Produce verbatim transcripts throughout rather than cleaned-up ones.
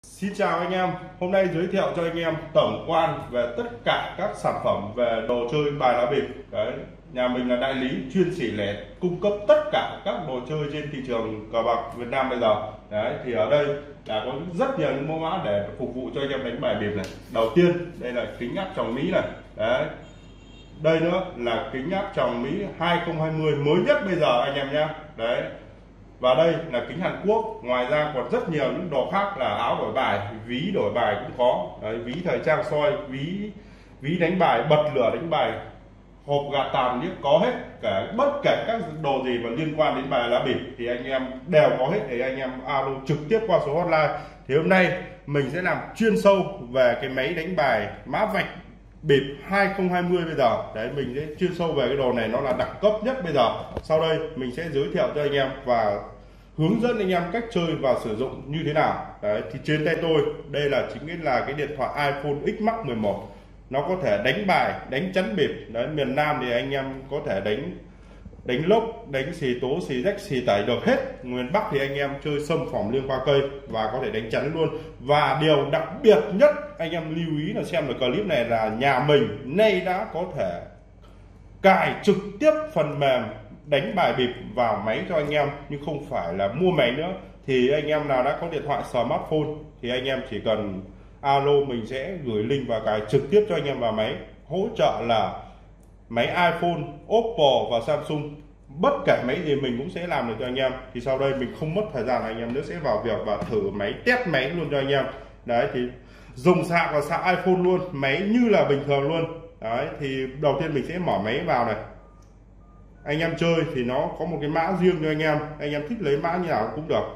Xin chào anh em, hôm nay giới thiệu cho anh em tổng quan về tất cả các sản phẩm về đồ chơi bài lá bịp. Đấy, nhà mình là đại lý chuyên xỉ lẻ cung cấp tất cả các đồ chơi trên thị trường cờ bạc Việt Nam bây giờ. Đấy, thì ở đây là có rất nhiều những mẫu mã để phục vụ cho anh em đánh bài bịp này. Đầu tiên đây là kính áp tròng Mỹ này. Đấy, đây nữa là kính áp tròng Mỹ hai không hai không mới nhất bây giờ anh em nhé. Đấy, và đây là kính Hàn Quốc. Ngoài ra còn rất nhiều những đồ khác là áo đổi bài, ví đổi bài cũng có. Đấy, ví thời trang soi, ví ví đánh bài, bật lửa đánh bài, hộp gạt tàn điếc có hết. Cả bất kể các đồ gì mà liên quan đến bài lá bịp thì anh em đều có hết, để anh em alo trực tiếp qua số hotline. Thì hôm nay mình sẽ làm chuyên sâu về cái máy đánh bài mã vạch bịp hai không hai không bây giờ. Đấy, mình sẽ chuyên sâu về cái đồ này, nó là đẳng cấp nhất bây giờ. Sau đây mình sẽ giới thiệu cho anh em và hướng dẫn anh em cách chơi và sử dụng như thế nào. Đấy, thì trên tay tôi đây là chính là cái điện thoại iPhone X Max mười một. Nó có thể đánh bài, đánh chắn bịp. Đấy, miền Nam thì anh em có thể đánh đánh lốc, đánh xì tố, xì rách, xì tẩy được hết. Miền Bắc thì anh em chơi sâm phỏng liêng qua cây và có thể đánh chắn luôn. Và điều đặc biệt nhất anh em lưu ý là xem được clip này là nhà mình nay đã có thể cài trực tiếp phần mềm đánh bài bịp vào máy cho anh em, nhưng không phải là mua máy nữa. Thì anh em nào đã có điện thoại smartphone thì anh em chỉ cần alo, mình sẽ gửi link và cài trực tiếp cho anh em vào máy. Hỗ trợ là máy iPhone, Oppo và Samsung, bất kể máy gì mình cũng sẽ làm được cho anh em. Thì sau đây mình không mất thời gian, anh em nữa sẽ vào việc và thử máy, test máy luôn cho anh em. Đấy, thì dùng sạc và sạc iPhone luôn, máy như là bình thường luôn. Đấy, thì đầu tiên mình sẽ mở máy vào này. Anh em chơi thì nó có một cái mã riêng cho anh em, anh em thích lấy mã như nào cũng được.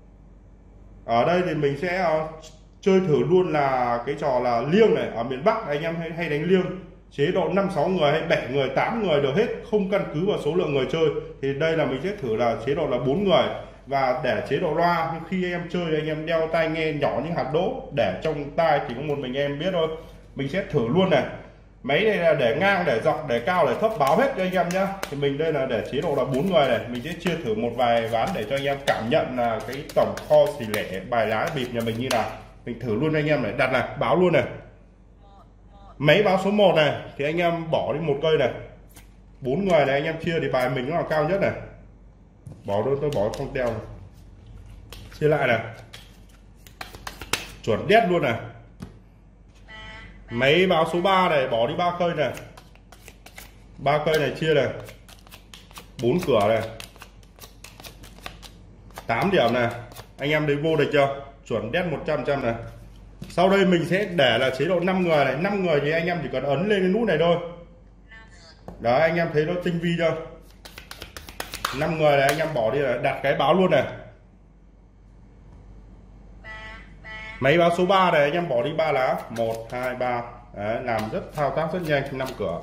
Ở đây thì mình sẽ uh, chơi thử luôn là cái trò là liêng này. Ở miền Bắc anh em hay, hay đánh liêng, chế độ năm sáu người hay bảy người, tám người đều hết, không căn cứ vào số lượng người chơi. Thì đây là mình sẽ thử là chế độ là bốn người. Và để chế độ loa, khi anh em chơi anh em đeo tai nghe nhỏ như hạt đỗ, để trong tai chỉ có một mình em biết thôi. Mình sẽ thử luôn này. Máy này là để ngang, để dọc, để cao, để thấp báo hết cho anh em nhá. Thì mình đây là để chế độ là bốn người này. Mình sẽ chia thử một vài ván để cho anh em cảm nhận là cái tổng kho xỉ lẻ bài lá bịp nhà mình như nào. Mình thử luôn anh em này, đặt này, báo luôn này. Máy báo số một này thì anh em bỏ đi một cây này. Bốn người này anh em chia thì bài mình nó là cao nhất này. Bỏ thôi, tôi bỏ không teo này. Chia lại này. Chuẩn đét luôn này. Máy báo số ba này, bỏ đi ba cây này. Ba cây này chia này. Bốn cửa này. tám điểm này. Anh em thấy vô địch chưa? Chuẩn đét một trăm phần trăm này. Sau đây mình sẽ để là chế độ năm người này. Năm người thì anh em chỉ cần ấn lên cái nút này thôi. Đó, anh em thấy nó tinh vi chưa? Năm người này anh em bỏ đi là đặt cái báo luôn này. Máy báo số ba này anh em bỏ đi ba lá, một hai ba. Đấy, làm rất thao tác rất nhanh. Năm cửa.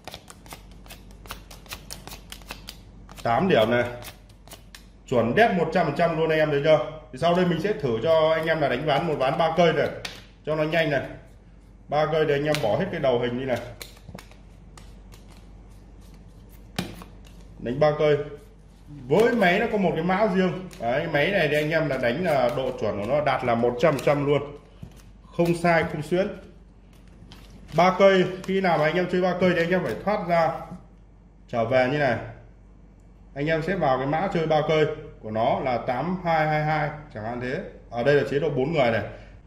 tám điểm này. Chuẩn đét một trăm phần trăm luôn anh em thấy chưa? Thì sau đây mình sẽ thử cho anh em là đánh ván một ván ba cây này cho nó nhanh này. Ba cây thì anh em bỏ hết cái đầu hình đi này. Đánh ba cây. Với máy nó có một cái mã riêng. Đấy, máy này thì anh em là đánh là độ chuẩn của nó đạt là một trăm phần trăm luôn. Không sai không xuyễn. Ba cây, khi nào mà anh em chơi ba cây thì anh em phải thoát ra trở về như này. Anh em sẽ vào cái mã chơi ba cây của nó là tám hai hai hai chẳng hạn thế. Ở đây là chế độ bốn người này.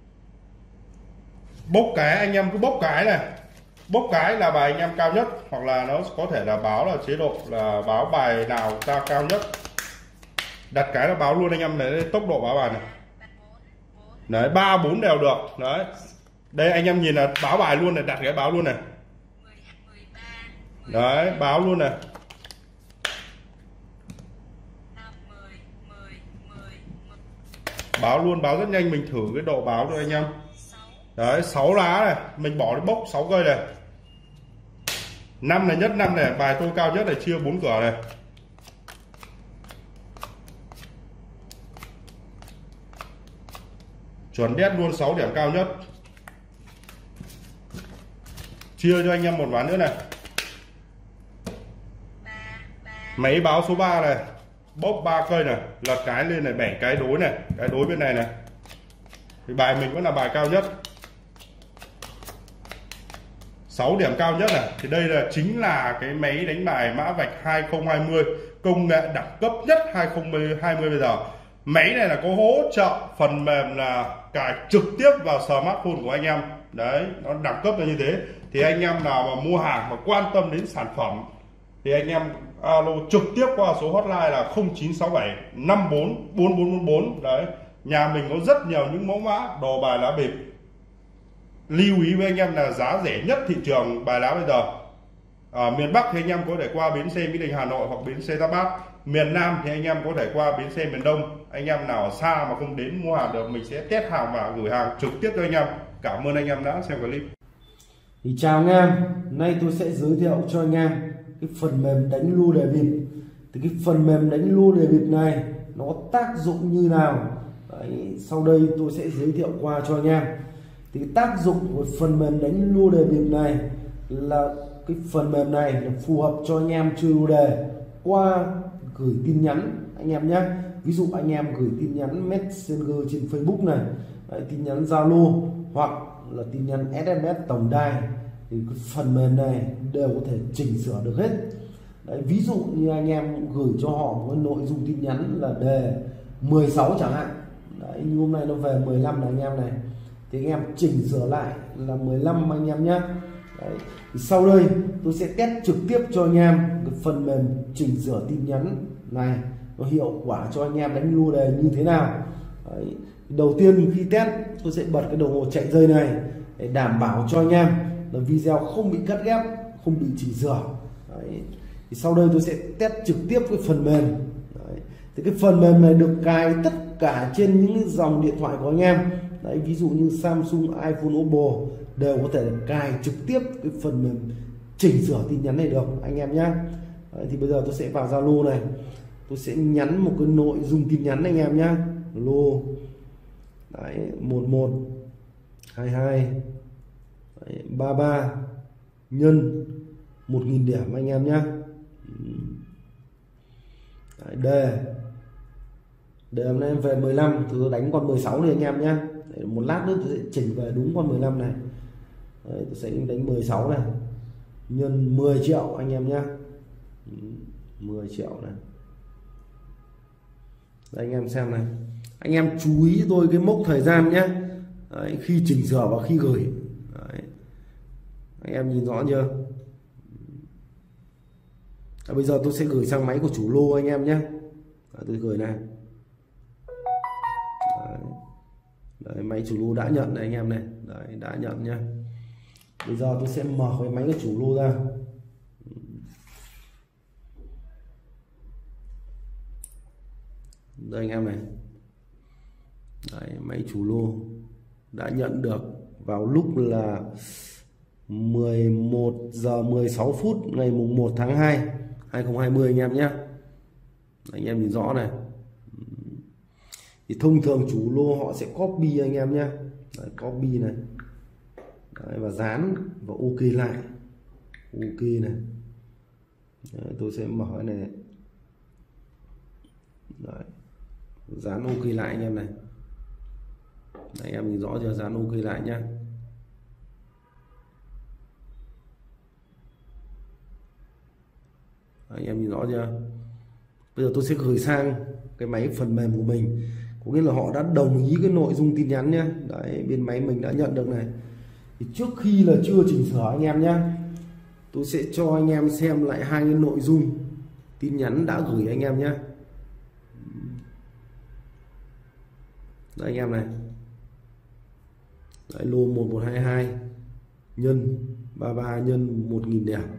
Bốc cái anh em cứ bốc cái này. Bốc cái là bài anh em cao nhất, hoặc là nó có thể là báo là chế độ là báo bài nào ta cao nhất. Đặt cái là báo luôn anh em, lấy tốc độ báo bài này. Đấy, ba bốn đều được. Đấy. Đây anh em nhìn là báo bài luôn này, đặt cái báo luôn này. Đấy, báo luôn này. Báo luôn, báo rất nhanh, mình thử cái độ báo cho anh em. Đấy, sáu lá này, mình bỏ đi bốc sáu cây này. Năm này nhất năm này, bài tôi cao nhất này, chia bốn cửa này. Chuẩn đét luôn, sáu điểm cao nhất. Chia cho anh em một ván nữa này. Máy báo số ba này, bốc ba cây này, lật cái lên này, bảy cái đối này, cái đối bên này này. thì bài mình vẫn là bài cao nhất, sáu điểm cao nhất này. Thì đây là chính là cái máy đánh bài mã vạch hai không hai không, công nghệ đẳng cấp nhất hai không hai không bây giờ. Máy này là có hỗ trợ phần mềm là cài trực tiếp vào smartphone của anh em. Đấy, nó đẳng cấp là như thế. Thì anh em nào mà mua hàng mà quan tâm đến sản phẩm thì anh em alo trực tiếp qua số hotline là không chín sáu bảy năm bốn bốn bốn bốn bốn. Đấy, nhà mình có rất nhiều những mẫu mã đồ bài lá bịp. Lưu ý với anh em là giá rẻ nhất thị trường bài lá bây giờ. Ở miền Bắc thì anh em có thể qua bến xe Mỹ Đình Hà Nội hoặc bến xe Giáp Bát. Miền Nam thì anh em có thể qua bến xe miền Đông. Anh em nào xa mà không đến mua hàng được, mình sẽ test hàng và gửi hàng trực tiếp cho anh em. Cảm ơn anh em đã xem clip. Thì chào anh em, nay tôi sẽ giới thiệu cho anh em cái phần mềm đánh lô đề bịp. Thì cái phần mềm đánh lô đề bịp này nó có tác dụng như nào? Đấy, sau đây tôi sẽ giới thiệu qua cho anh em. Thì tác dụng của phần mềm đánh lô đề bịp này là cái phần mềm này là phù hợp cho anh em chơi lô đề qua gửi tin nhắn anh em nhé. Ví dụ anh em gửi tin nhắn Messenger trên Facebook này, đấy, tin nhắn Zalo hoặc là tin nhắn ét em ét tổng đài, thì cái phần mềm này đều có thể chỉnh sửa được hết. Đấy, ví dụ như anh em gửi cho họ một nội dung tin nhắn là đề mười sáu chẳng hạn. Đấy, như hôm nay nó về mười lăm này anh em này, thì anh em chỉnh sửa lại là mười lăm anh em nhé. Đấy, thì sau đây tôi sẽ test trực tiếp cho anh em cái phần mềm chỉnh sửa tin nhắn này nó hiệu quả cho anh em đánh lô đề như thế nào. Đấy, đầu tiên khi test tôi sẽ bật cái đồng hồ chạy dây này để đảm bảo cho anh em là video không bị cắt ghép, không bị chỉnh sửa. Đấy, thì sau đây tôi sẽ test trực tiếp cái phần mềm. Đấy, thì cái phần mềm này được cài tất cả trên những dòng điện thoại của anh em. Đấy, ví dụ như Samsung, iPhone, Oppo đều có thể cài trực tiếp cái phần mềm chỉnh sửa tin nhắn này được anh em nhé. Đấy, thì bây giờ tôi sẽ vào Zalo này, tôi sẽ nhắn một cái nội dung tin nhắn anh em nhé. Lô đấy, một một hai hai ba ba nhân một nghìn điểm anh em nhé. Đấy, đề đề hôm nay em về mười lăm thì tôi đánh con mười sáu này anh em nhé. Đấy, một lát nữa tôi sẽ chỉnh về đúng con mười lăm này. Đấy, tôi sẽ đánh mười sáu này nhân mười triệu anh em nhé. mười triệu này. Đấy, anh em xem này, anh em chú ý tôi cái mốc thời gian nhé. Đấy, khi chỉnh sửa và khi gửi. Đấy, anh em nhìn rõ chưa? Đấy, bây giờ tôi sẽ gửi sang máy của chủ lô anh em nhé. Đấy, tôi gửi này. Đấy. Đấy, máy chủ lô đã nhận này anh em này. Đấy, đã nhận nhé. Bây giờ tôi sẽ mở cái máy của chủ lô ra. Đây anh em này. Đấy, máy chủ lô đã nhận được vào lúc là mười một giờ mười sáu phút ngày mùng một tháng hai hai không hai không anh em nhé. Anh em nhìn rõ này. Thì thông thường chủ lô họ sẽ copy anh em nhé. Đấy, copy này. Đấy, và dán và ok lại. Ok này. Đấy, tôi sẽ mở cái này. Đấy, dán ok lại anh em này. Đấy, anh em nhìn rõ chưa? Dán ok lại nhá. Đấy, anh em nhìn rõ chưa? Bây giờ tôi sẽ gửi sang cái máy phần mềm của mình, có nghĩa là họ đã đồng ý cái nội dung tin nhắn nhé. Đấy, bên máy mình đã nhận được này. Thì trước khi là chưa chỉnh sửa anh em nhé, tôi sẽ cho anh em xem lại hai cái nội dung tin nhắn đã gửi anh em nhé. Đây anh em này. Đấy, lô một một hai hai nhân ba mươi ba nhân một nghìn điểm.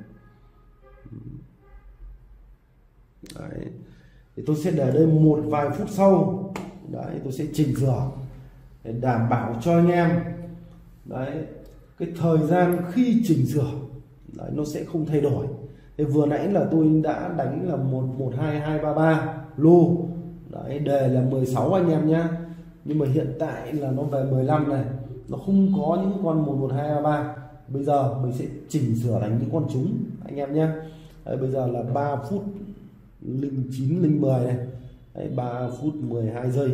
Đấy, thì tôi sẽ để đây một vài phút sau. Đấy, tôi sẽ chỉnh sửa để đảm bảo cho anh em đấy cái thời gian khi chỉnh sửa đấy, nó sẽ không thay đổi. Thì vừa nãy là tôi đã đánh là một một hai hai ba ba lô. Đấy, đề là mười sáu anh em nhé. Nhưng mà hiện tại là nó về mười lăm này, nó không có những con một một hai ba ba. Bây giờ mình sẽ chỉnh sửa thành những con trúng anh em nhé. Đấy, bây giờ là ba phút linh chín linh mười này. Đấy, ba phút mười hai giây.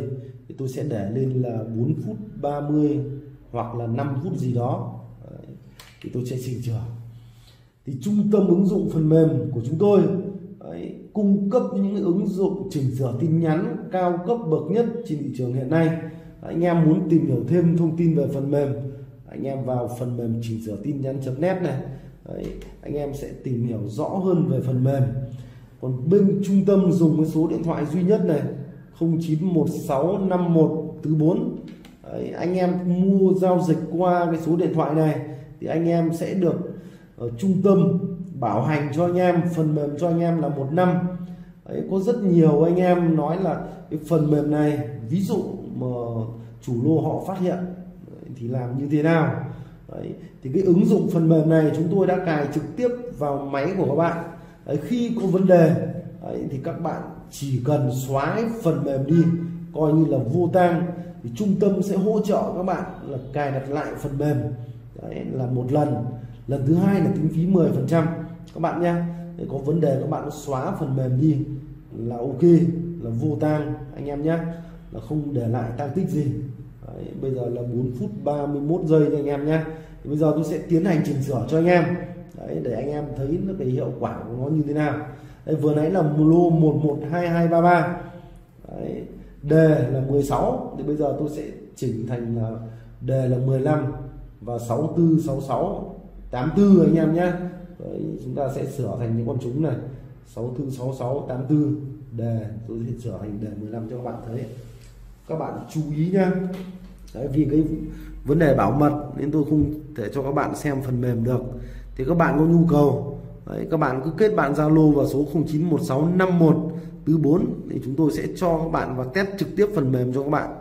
thì tôi sẽ để lên là bốn phút ba mươi hoặc là năm phút gì đó. Đấy, thì tôi sẽ chỉnh sửa. Thì trung tâm ứng dụng phần mềm của chúng tôi đấy, cung cấp những ứng dụng chỉnh sửa tin nhắn cao cấp bậc nhất trên thị trường hiện nay. Anh em muốn tìm hiểu thêm thông tin về phần mềm, anh em vào phần mềm chỉnh sửa tin nhắn chấm net này. Đấy, anh em sẽ tìm hiểu rõ hơn về phần mềm. Còn bên trung tâm dùng cái số điện thoại duy nhất này không chín một sáu năm một bốn bốn. Đấy, anh em mua giao dịch qua cái số điện thoại này thì anh em sẽ được ở trung tâm bảo hành cho anh em phần mềm cho anh em là một năm. Đấy, có rất nhiều anh em nói là cái phần mềm này ví dụ mà chủ lô họ phát hiện thì làm như thế nào. Đấy, thì cái ứng dụng phần mềm này chúng tôi đã cài trực tiếp vào máy của các bạn. Đấy, khi có vấn đề đấy, thì các bạn chỉ cần xóa cái phần mềm đi coi như là vô tang, thì trung tâm sẽ hỗ trợ các bạn là cài đặt lại phần mềm. Đấy, là một lần. Lần thứ hai là tính phí mười phần trăm các bạn nhé. Có vấn đề các bạn xóa phần mềm đi là ok, là vô tang anh em nhé, là không để lại tang tích gì. Đấy, bây giờ là bốn phút ba mươi mốt giây cho anh em nhé. Bây giờ tôi sẽ tiến hành chỉnh sửa cho anh em. Đấy, để anh em thấy nó cái hiệu quả của nó như thế nào. Đấy, vừa nãy là lô một một hai hai ba ba. Đấy, đề là mười sáu, thì bây giờ tôi sẽ chỉnh thành là đề là mười lăm và sáu tư sáu sáu tám tư anh em nhé. Đấy, chúng ta sẽ sửa thành những con trúng này sáu tư sáu sáu tám tư. Đề tôi sẽ sửa thành đề mười lăm cho các bạn thấy. Các bạn chú ý nhá. Đấy, vì cái vấn đề bảo mật nên tôi không thể cho các bạn xem phần mềm được. Thì các bạn có nhu cầu đấy, các bạn cứ kết bạn Zalo vào số không chín một sáu năm một bốn bốn thì chúng tôi sẽ cho các bạn và test trực tiếp phần mềm cho các bạn.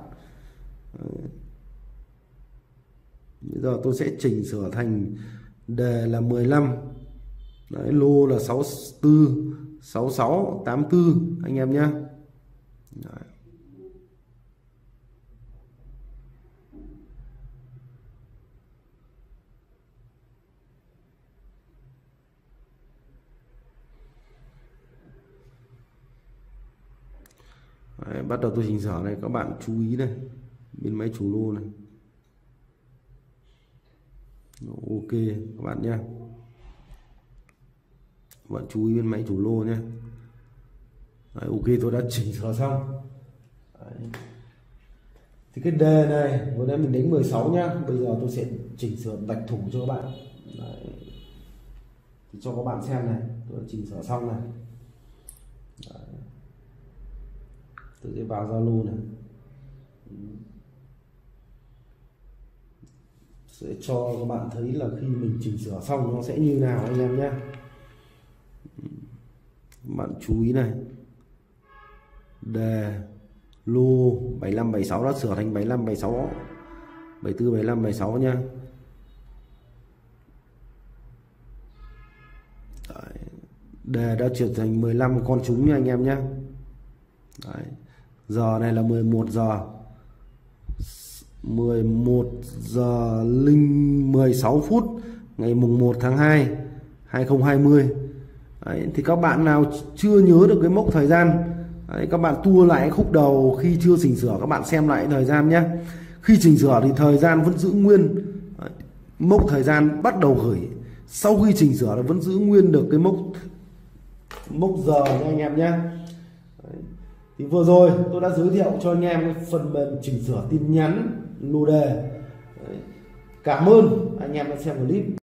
Đấy. Bây giờ tôi sẽ chỉnh sửa thành đề là mười lăm. Đấy, lô là sáu tư sáu sáu tám tư anh em nhé. Đấy. Đấy, bắt đầu tôi chỉnh sửa này, các bạn chú ý này, bên máy chủ lô này. Ok các bạn nhé, các bạn chú ý bên máy chủ lô nhé. Đấy, ok tôi đã chỉnh sửa xong. Đấy. Thì cái đề này vừa nãy mình đánh mười sáu nhá, bây giờ tôi sẽ chỉnh sửa bạch thủ cho các bạn. Đấy. Thì cho các bạn xem này, tôi đã chỉnh sửa xong này. Đấy. Tôi sẽ vào Zalo này, sẽ cho các bạn thấy là khi mình chỉnh sửa xong nó sẽ như nào anh em nhé. Bạn chú ý này, đề lô bảy lăm bảy sáu đã sửa thành bảy lăm bảy sáu bảy tư bảy lăm bảy sáu nha. Đấy. Đề đã chuyển thành mười lăm con trúng nha anh em nhé. Đấy. Giờ này là mười một giờ mười một giờ linh mười sáu phút ngày mùng một tháng hai hai không hai không. Đấy, thì các bạn nào chưa nhớ được cái mốc thời gian, đấy, các bạn tua lại khúc đầu khi chưa chỉnh sửa, các bạn xem lại thời gian nhé. Khi chỉnh sửa thì thời gian vẫn giữ nguyên. Đấy, mốc thời gian bắt đầu gửi sau khi chỉnh sửa là vẫn giữ nguyên được cái mốc mốc giờ nha anh em nhé. Thì vừa rồi tôi đã giới thiệu cho anh em cái phần mềm chỉnh sửa tin nhắn lô đề. Đấy. Cảm ơn anh em đã xem clip.